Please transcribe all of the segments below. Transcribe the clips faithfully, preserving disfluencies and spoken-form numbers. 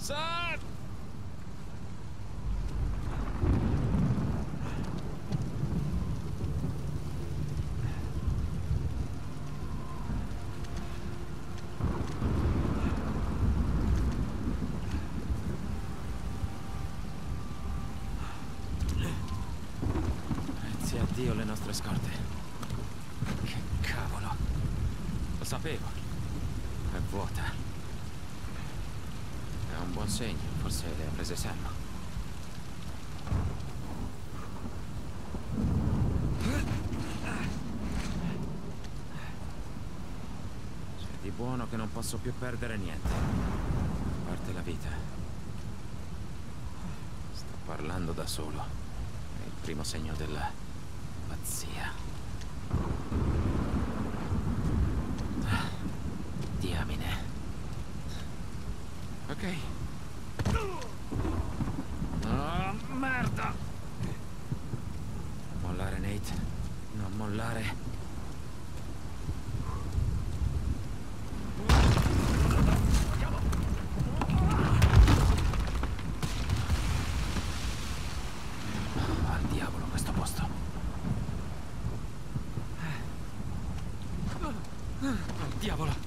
Sam! Grazie a Dio le nostre scorte. Che cavolo. Lo sapevo. È vuota. È un buon segno. Forse le ha prese Sam. C'è di buono che non posso più perdere niente. A parte la vita. Sto parlando da solo. È il primo segno della pazzia. Diamine. Ok. Oh, merda! Mollare, Nate. Non mollare. Al diavolo questo posto. Al diavolo.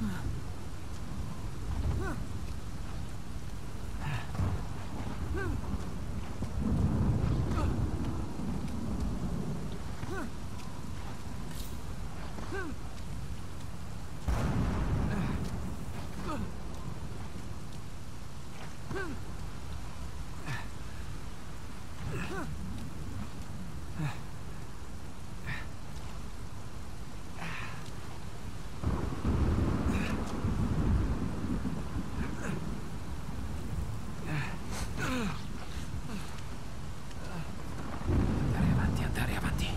Andare avanti, andare avanti.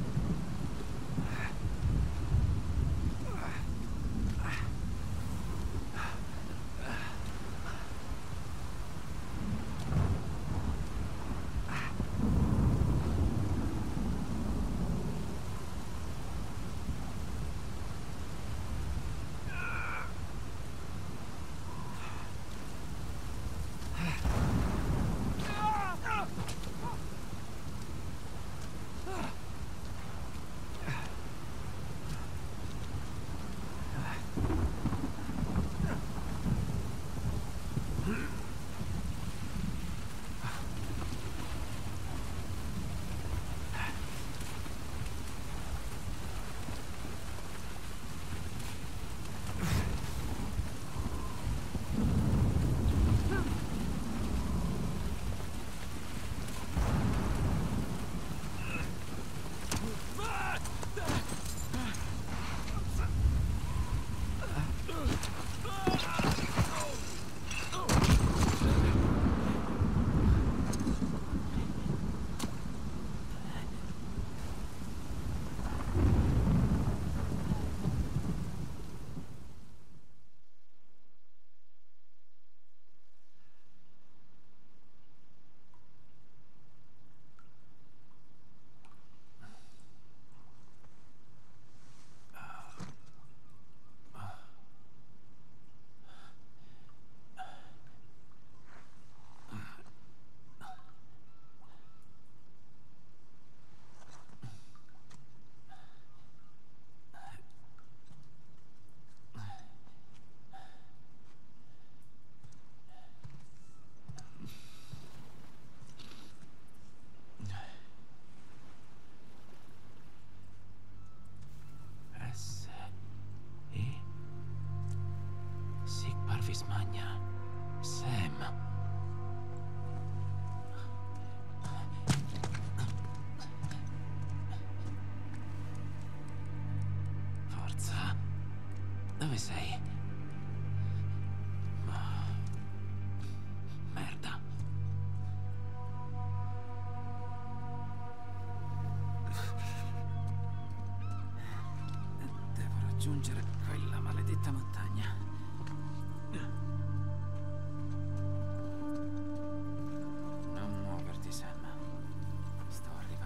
S. E. Sic parvis magna. Sam. Forza. Dove sei? Merda. Devo raggiungere quella maledetta montagna. Non muoverti, Sam. Sto arrivando.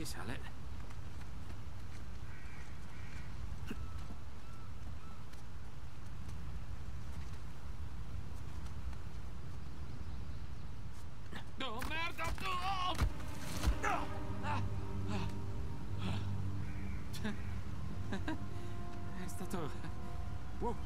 si sale. Oh, merda! Oh! Ah! Ah! Ah! È stato... Wow.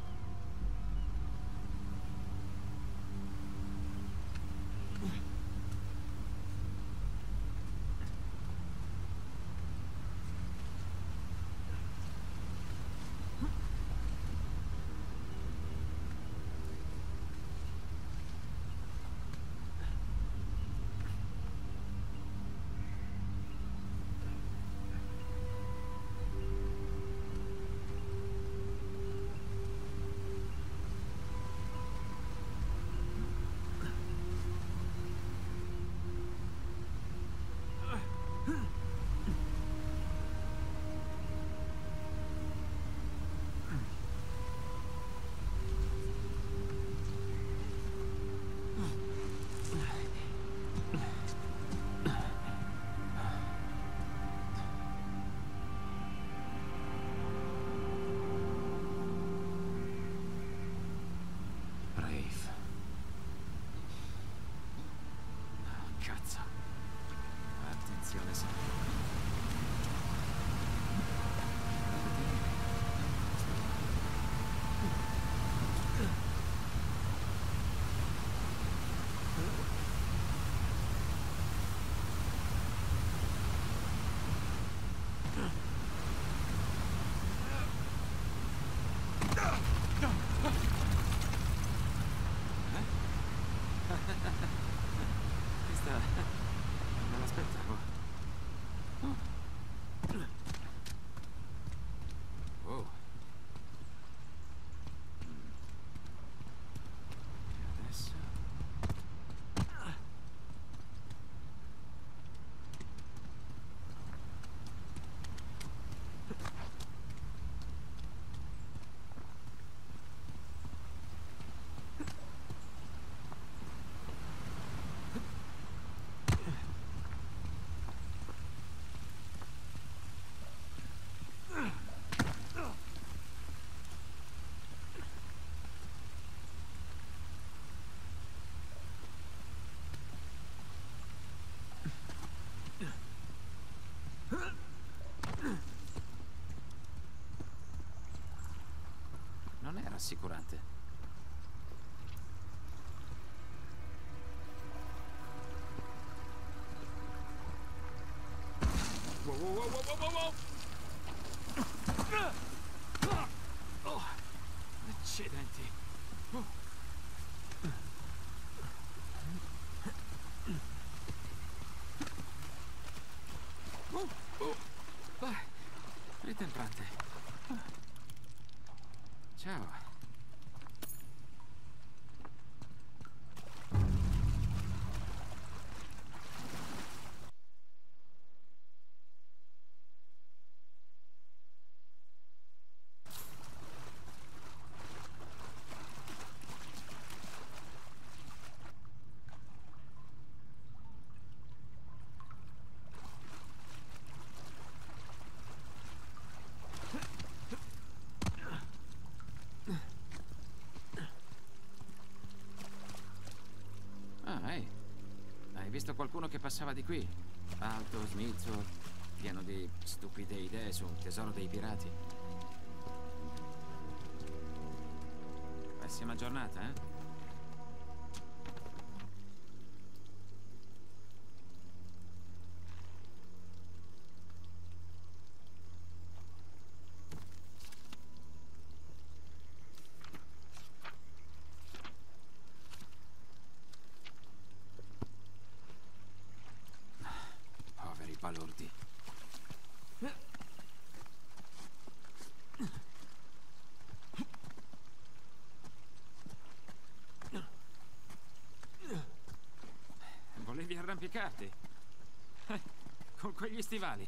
Cazzo. Attenzione sempre. Questa non me l'aspettavo. Oh. E adesso... Non è rassicurante. Wow, wow, wow, wow, wow, wow! Oh, accidenti. Oh. Oh, oh. Vai, ritemprante. Ciao. Ah, ehi. Hai visto qualcuno che passava di qui? Alto, smilzo, pieno di stupide idee su un tesoro dei pirati. Pessima giornata, eh? Poveri balordi. Volevi arrampicarti? Eh, con quegli stivali.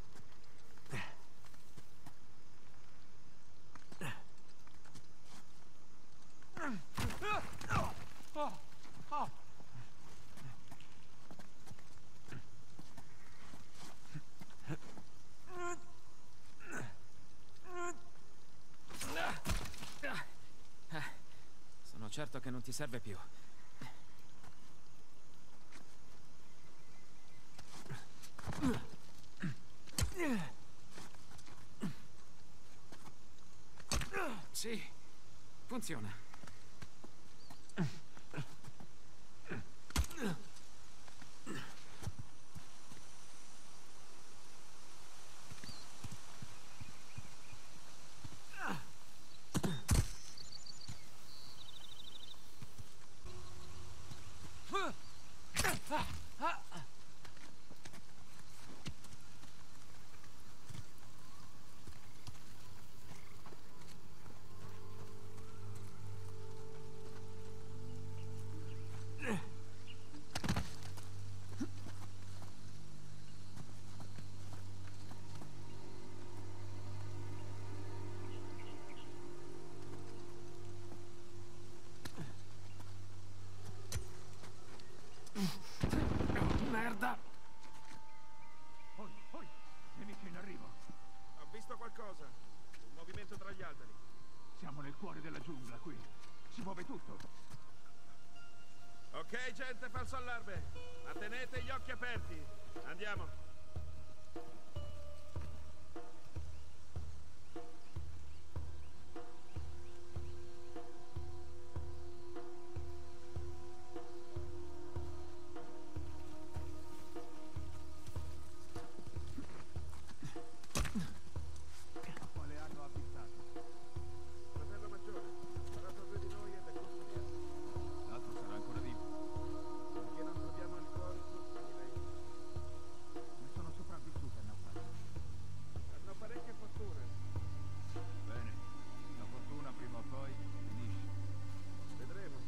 Oh, oh. certo che non ti serve più. Sì, funziona. Merda! Poi, poi, nemici in arrivo. Ho visto qualcosa. Un movimento tra gli alberi. Siamo nel cuore della giungla qui. Si muove tutto. Ok, gente, falso allarme. Ma tenete gli occhi aperti. Andiamo. Quale hanno avvistato? Fratello maggiore, ha sparato a due di noi ed è corso via. L'altro sarà ancora vivo. Finché non troviamo il corpo, direi. Ne sono sopravvissuti al naufragio. Hanno parecchie fortune. Bene. La fortuna prima o poi finisce. Vedremo.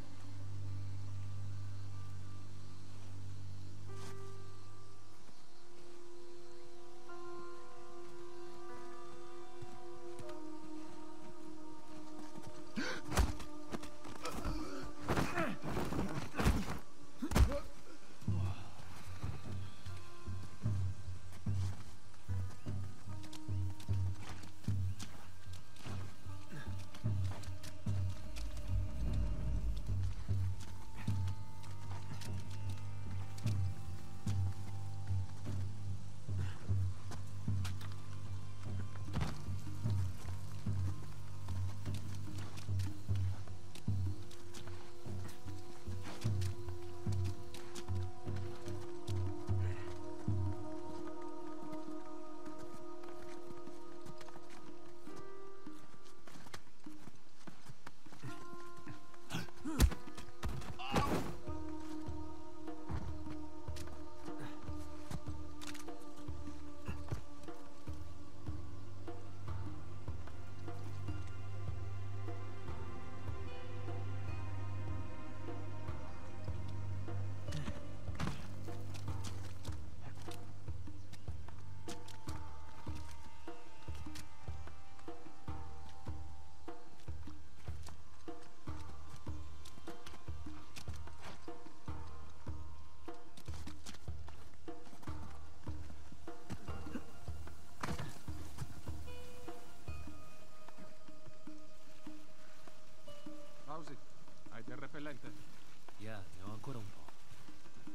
Pausi, hai del repellente? Yeah, ne ho ancora un po'.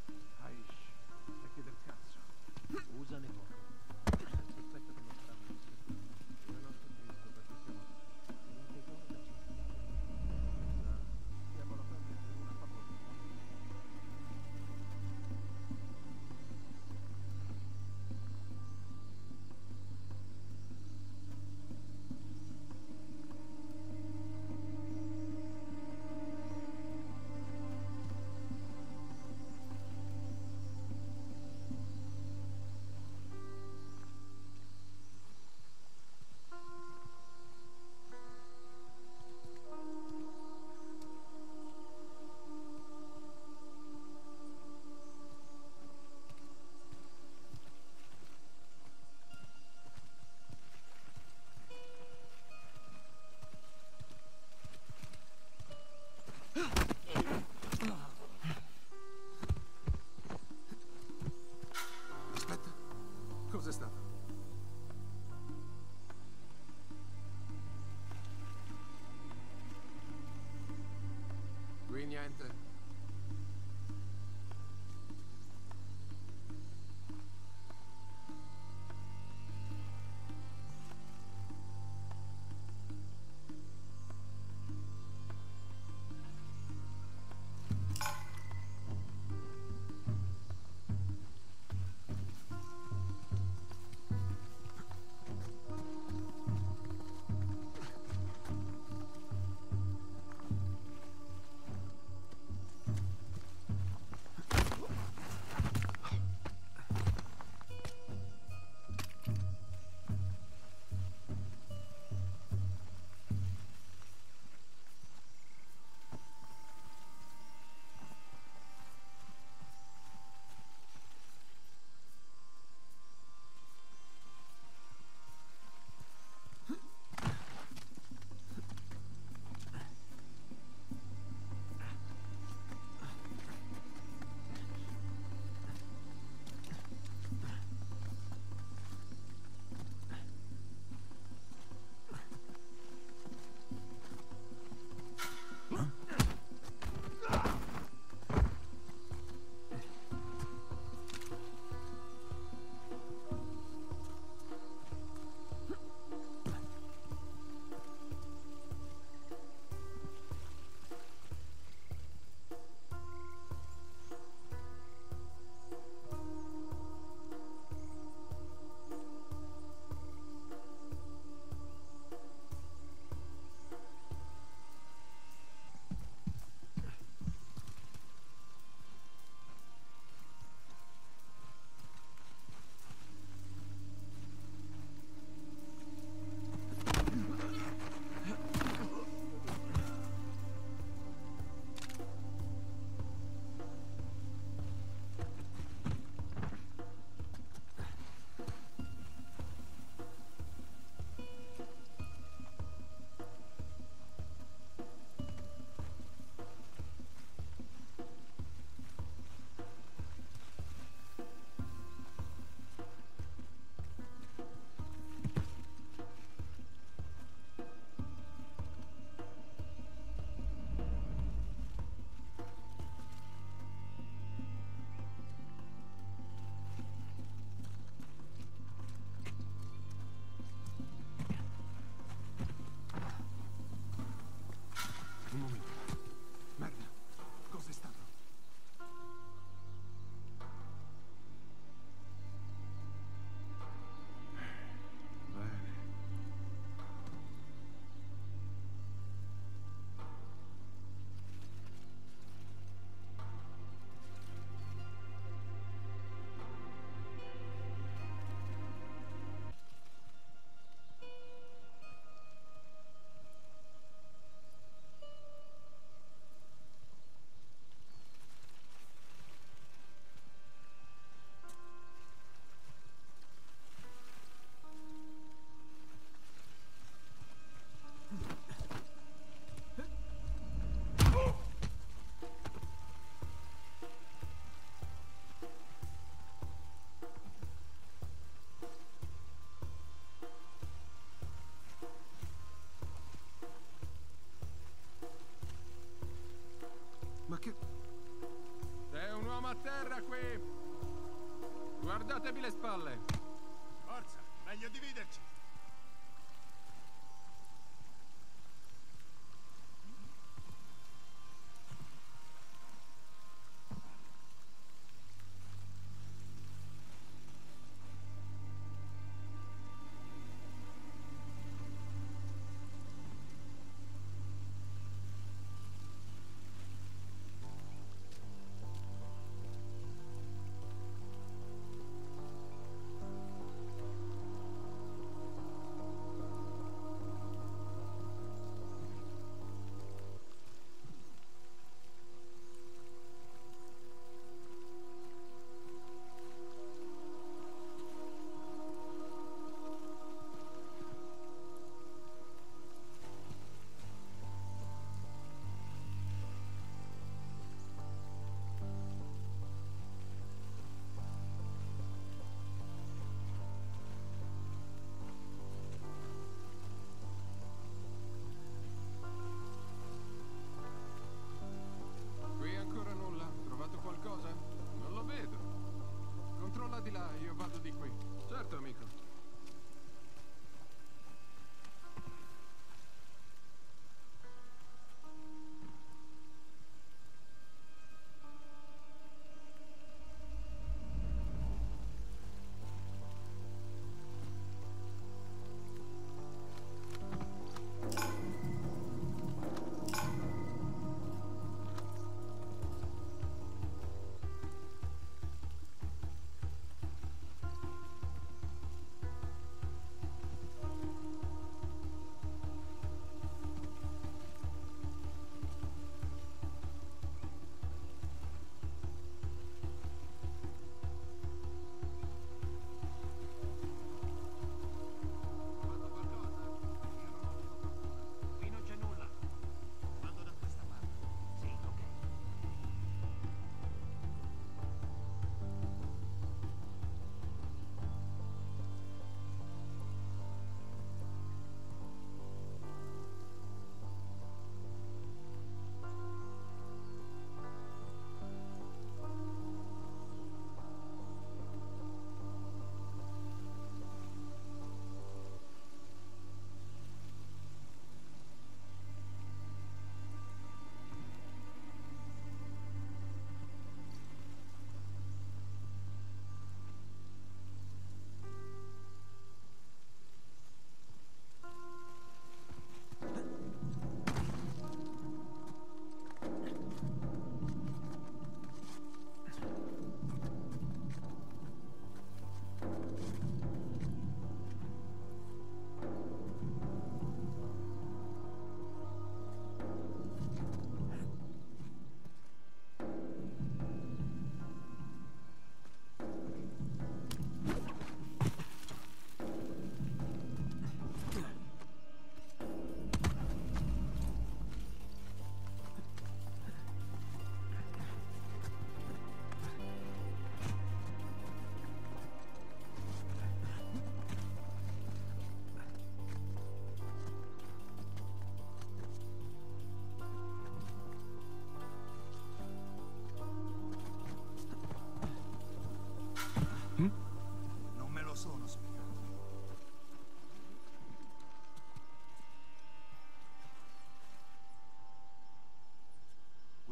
Aish, vecchie del cazzo. Usane poco. Sospetto che non faranno niente. Non ho visto perché siamo Per un tesoro da centinaia. Stiamo lavorando per una famosa. Aspetta, cos'è stato? Qui niente. Un momento. Merda, cos'è stato? Bene. Ma che... C'è un uomo a terra qui! Guardatevi le spalle! Forza, meglio dividerci.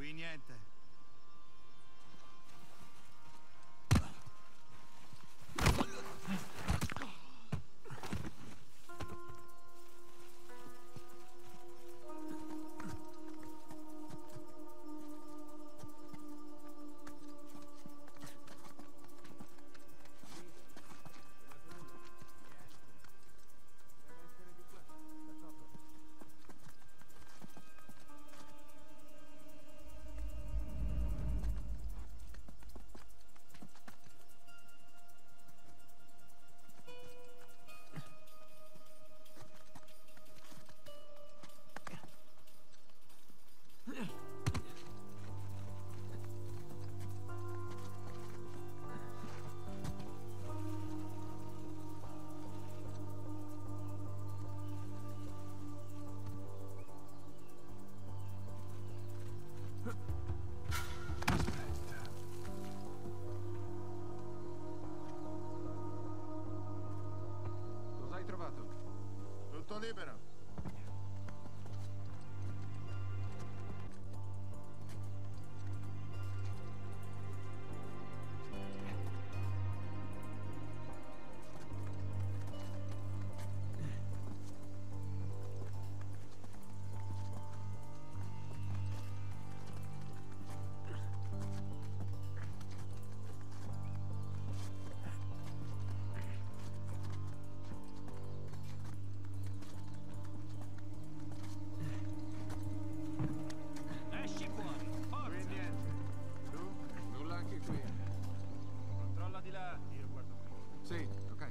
Qui niente. Tutto libero. Sì, ok.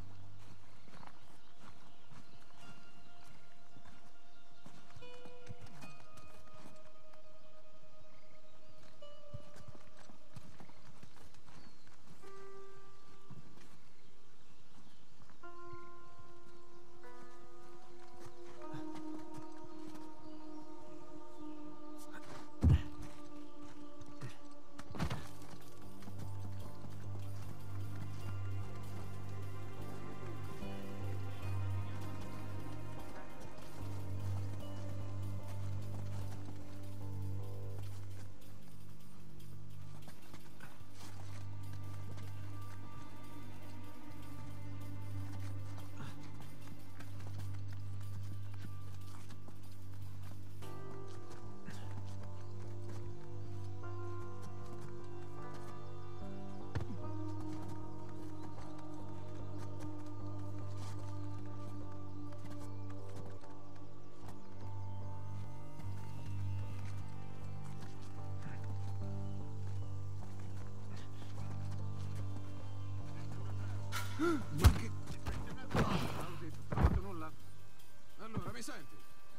Ma che... Non ho detto, non ho fatto nulla. Allora, mi senti?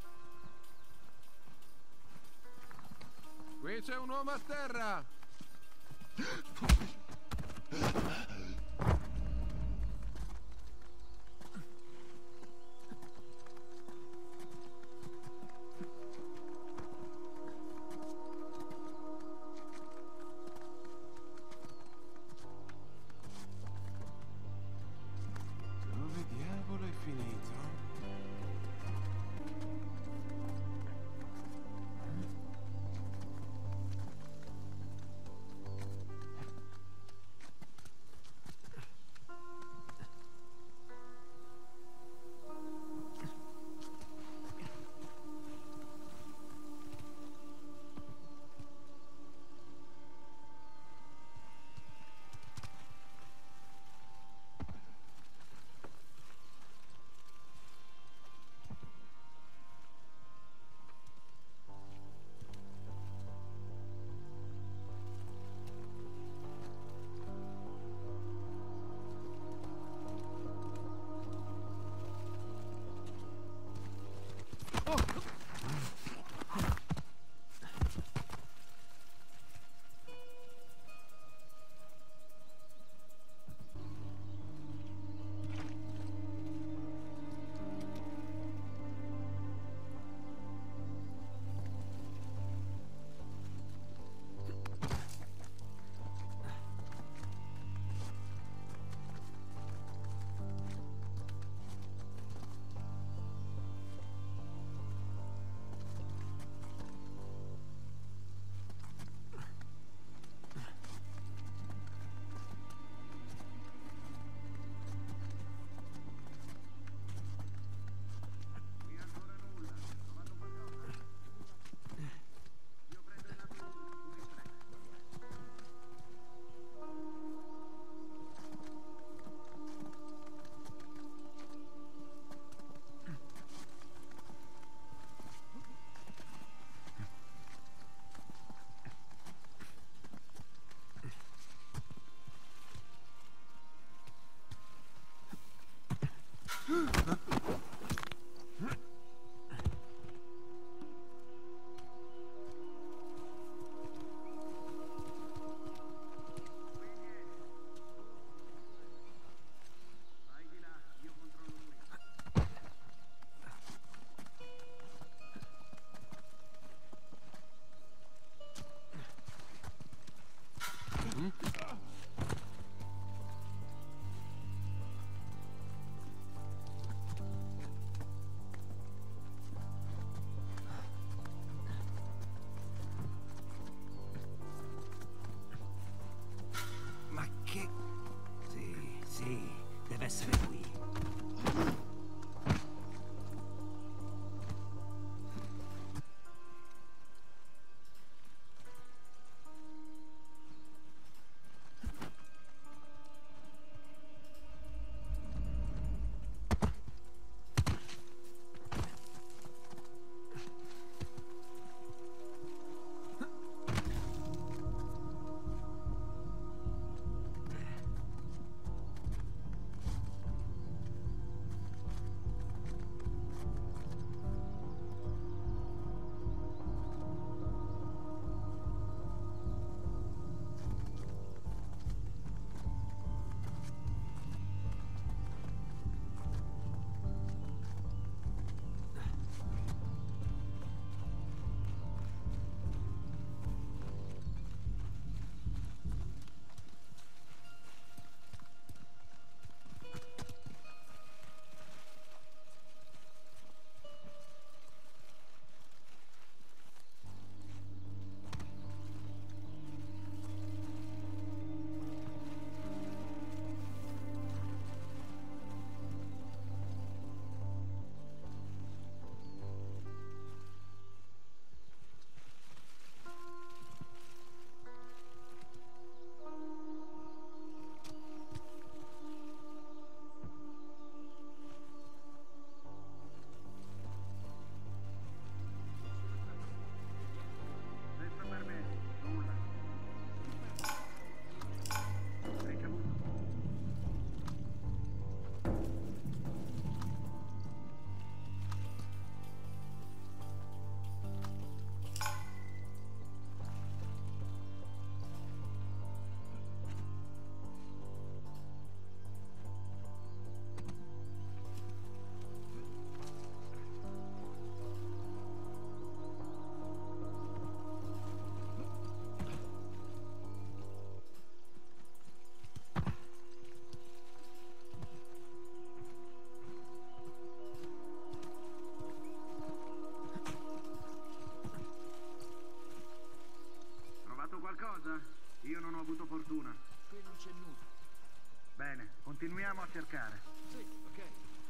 Qui c'è un uomo a terra! Dove diavolo è finito? stavolta io non ho avuto fortuna. Qui non c'è nulla. Bene, continuiamo a cercare. Sì, ok.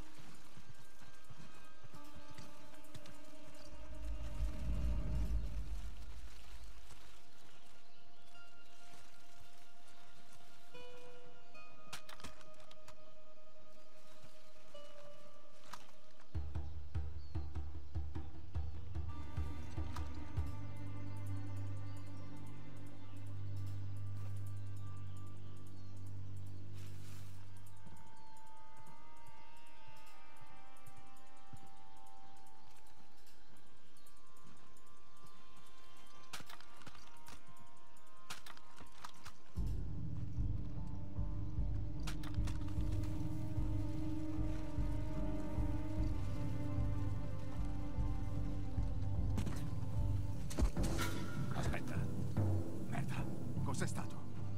Aspetta. Merda. Cos'è stato?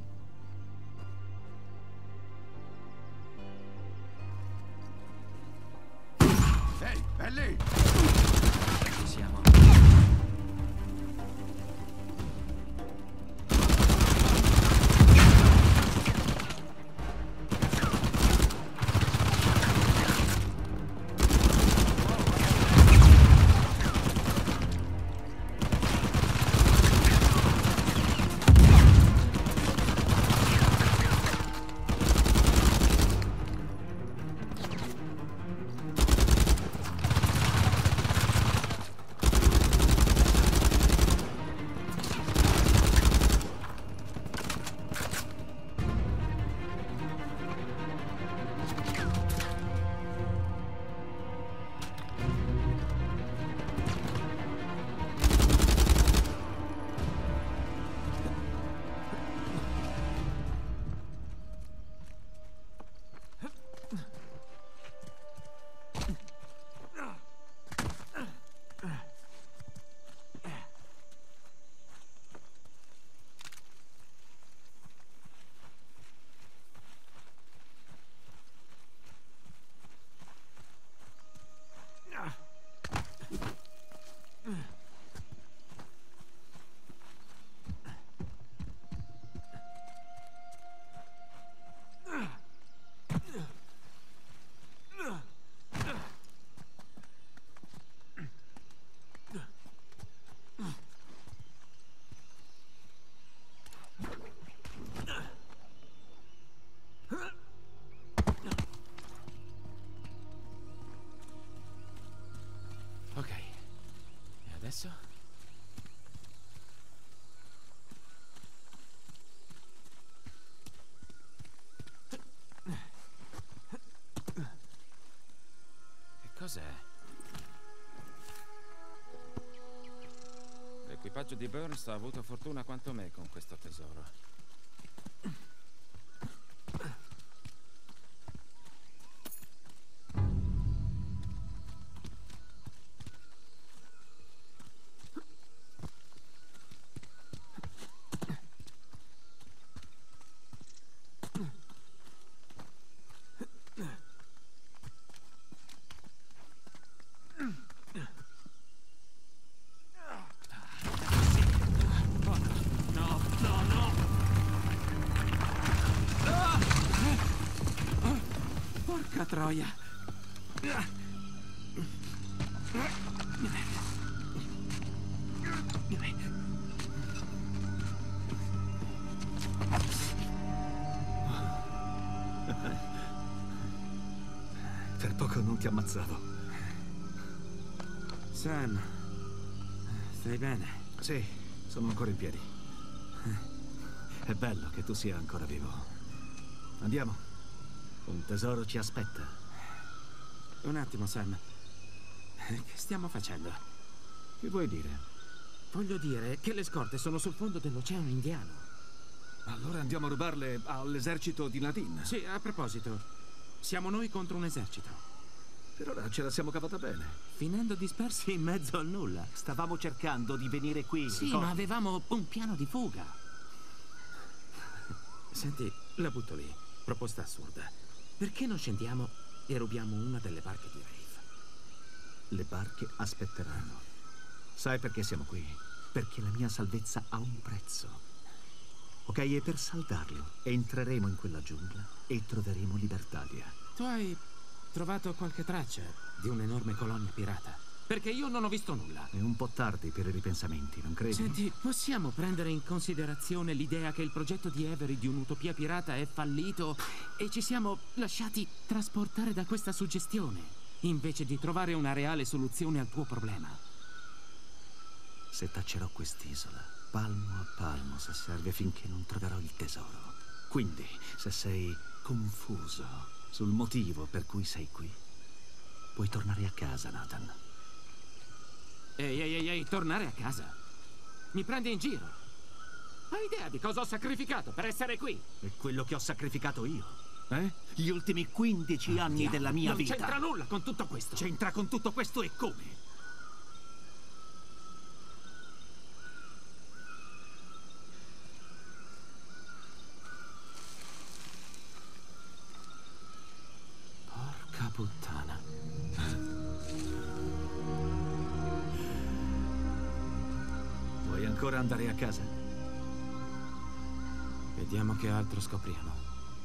Ehi, è lì! Ci siamo. Ok. E adesso? Che cos'è? L'equipaggio di Burns ha avuto fortuna quanto me con questo tesoro. Porca troia! Per poco non ti ammazzavo. Sam, stai bene? Sì, sono ancora in piedi. È bello che tu sia ancora vivo. Andiamo. Un tesoro ci aspetta. Un attimo, Sam. Che stiamo facendo? Che vuoi dire? Voglio dire che le scorte sono sul fondo dell'Oceano Indiano. Allora andiamo a rubarle all'esercito di Nadine. Sì, a proposito, siamo noi contro un esercito. Per ora ce la siamo cavata bene. Finendo dispersi in mezzo al nulla. Stavamo cercando di venire qui. Sì, ricordi? ma avevamo un piano di fuga. Senti, la butto lì. Proposta assurda. Perché non scendiamo e rubiamo una delle barche di Rafe? Le barche aspetteranno. Sai perché siamo qui? Perché la mia salvezza ha un prezzo. ok? E per salvarlo entreremo in quella giungla e troveremo Libertalia. Tu hai trovato qualche traccia di un'enorme colonia pirata? Perché io non ho visto nulla. È un po' tardi per i ripensamenti, non credi? Senti, possiamo prendere in considerazione l'idea che il progetto di Avery di un'utopia pirata è fallito e ci siamo lasciati trasportare da questa suggestione, invece di trovare una reale soluzione al tuo problema? Se taccerò quest'isola, palmo a palmo, se serve, finché non troverò il tesoro. Quindi, se sei confuso sul motivo per cui sei qui, puoi tornare a casa, Nathan. Ehi, ehi, ehi, ehi, tornare a casa? Mi prendi in giro? Hai idea di cosa ho sacrificato per essere qui? È quello che ho sacrificato io, eh? Gli ultimi quindici anni Diavolo, della mia non vita. Non c'entra nulla con tutto questo. C'entra con tutto questo e come? Porca puttana. Vuoi ancora andare a casa? Vediamo che altro scopriamo.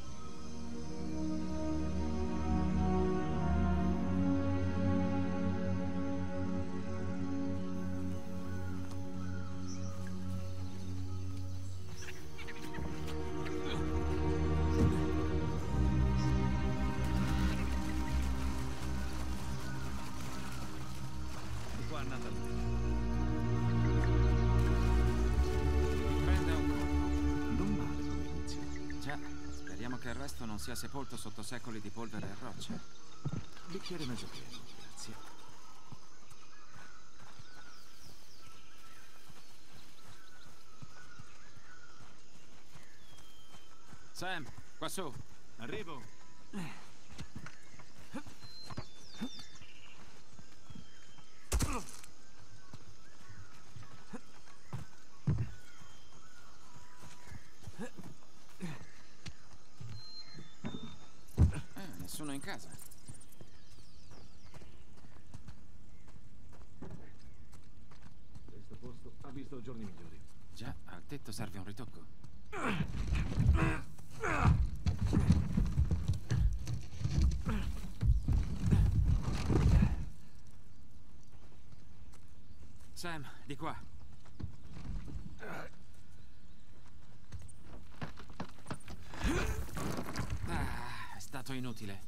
Qua, Nathan. Prenda un colpo. Non male come inizio. Già, speriamo che il resto non sia sepolto sotto secoli di polvere e rocce. Bicchiere mezzo pieno, grazie. Sam, qua su. Arrivo. Eh, nessuno in casa. Questo posto ha visto giorni migliori. Già, al tetto serve un ritocco. Sam, di qua. Ah, è stato inutile.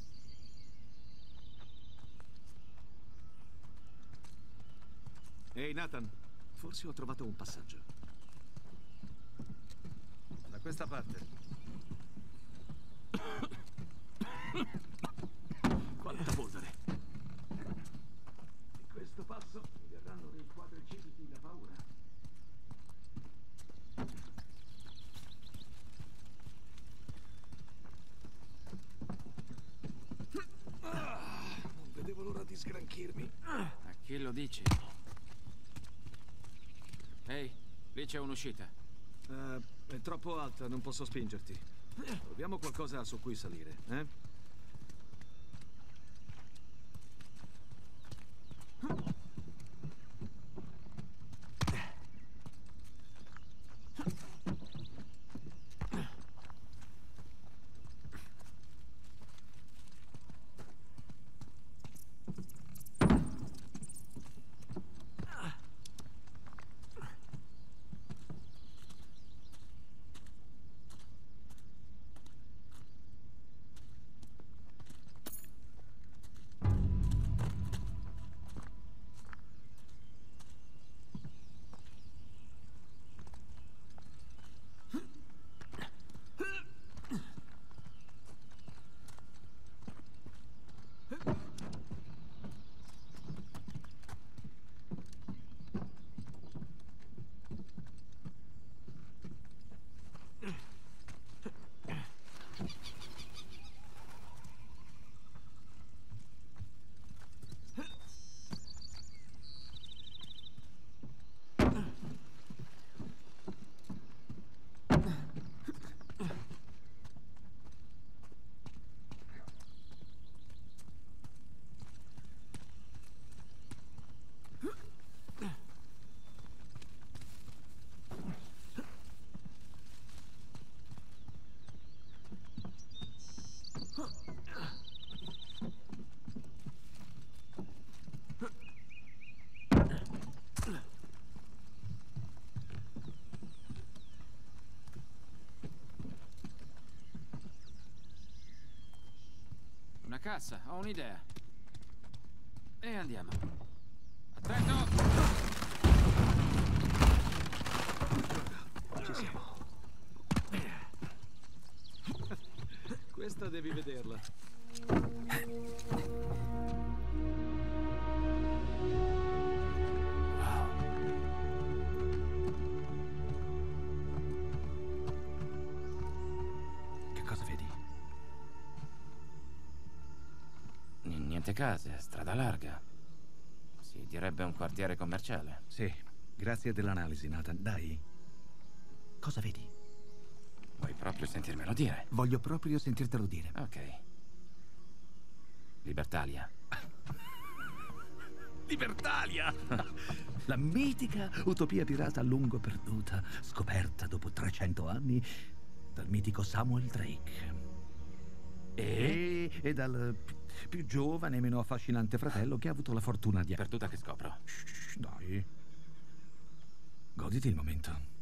Ehi, Nathan, forse ho trovato un passaggio. Da questa parte. Quanta polvere. Di questo passo mi verranno dei quadricipiti da paura. Ah, non vedevo l'ora di sgranchirmi. A chi lo dici? Ehi, lì c'è un'uscita. Uh, è troppo alta, non posso spingerti. Troviamo qualcosa su cui salire, eh? cassa, ho un'idea. E andiamo. Attento! Ci siamo. Questa devi vederla. Che cosa vedi? N- Niente case, strada larga. Si direbbe un quartiere commerciale. Sì, grazie dell'analisi, Nathan. Dai. Cosa vedi? Vuoi proprio sentirmelo dire? Voglio proprio sentirtelo dire. Ok. Libertalia. Libertalia! La mitica utopia pirata a lungo perduta, scoperta dopo trecento anni dal mitico Samuel Drake. E, e dal pi- più giovane e meno affascinante fratello che ha avuto la fortuna di... Perduta che scopro. Shh, dai. Goditi il momento.